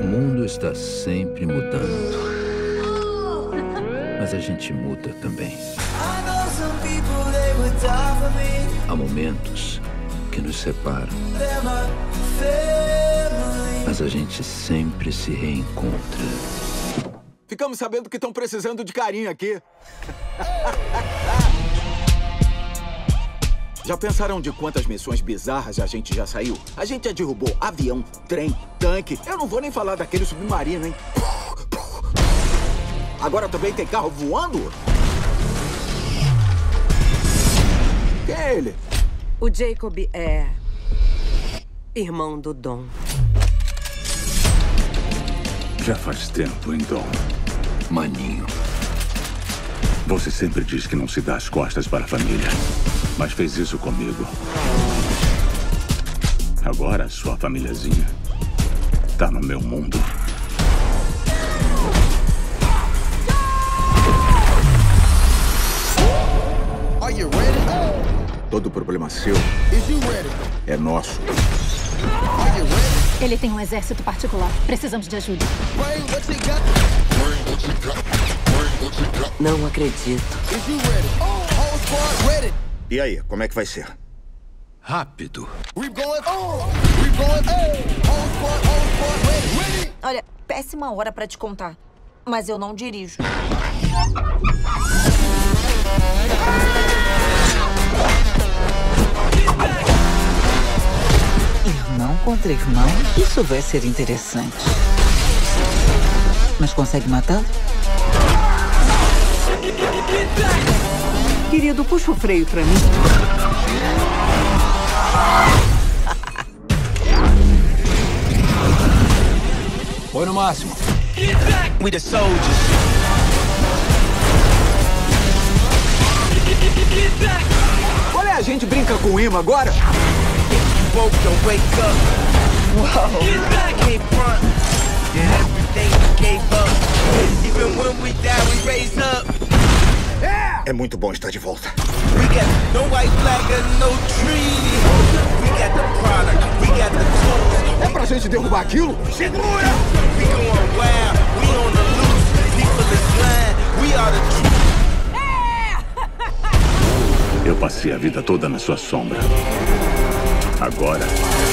mundo está sempre mudando. Mas a gente muda também. Há momentos que nos separam. Mas a gente sempre se reencontra. Ficamos sabendo que estão precisando de carinho aqui. Já pensaram de quantas missões bizarras a gente já saiu? A gente já derrubou avião, trem, tanque. Eu não vou nem falar daquele submarino, hein? Agora também tem carro voando? Quem é ele? O Jacob é irmão do Dom. Já faz tempo, hein, Dom? Maninho. Você sempre diz que não se dá as costas para a família, mas fez isso comigo. Agora, sua famíliazinha tá no meu mundo. Todo problema seu é nosso. Ele tem um exército particular. Precisamos de ajuda. Não acredito. E aí, como é que vai ser? Rápido. Olha, péssima hora pra te contar, mas eu não dirijo. Irmão contra irmão? Isso vai ser interessante. Mas consegue matá-lo? Querido, puxa o freio pra mim. Põe no máximo. We the soldiers. Olha, a gente brinca com o imã agora. Woke, don't wake up. Whoa. Can't front. Yeah, everything we gave up. Even when we die, we raise up. É muito bom estar de volta. We got no white flag and no treaty. We got the product, we got the tools. É pra gente derrubar aquilo? Segura! We going wild, we on the loose. People is blind, we are the truth. Eu passei a vida toda na sua sombra. Agora,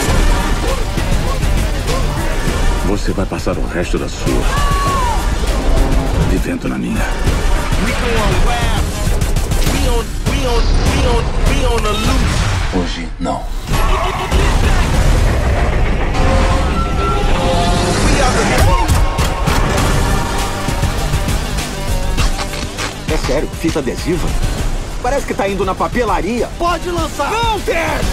você vai passar o resto da sua vivendo na minha. We going wild. We on the loose. Hoje, não. We are the É sério, fita adesiva? Parece que tá indo na papelaria. Pode lançar! Não, Ted!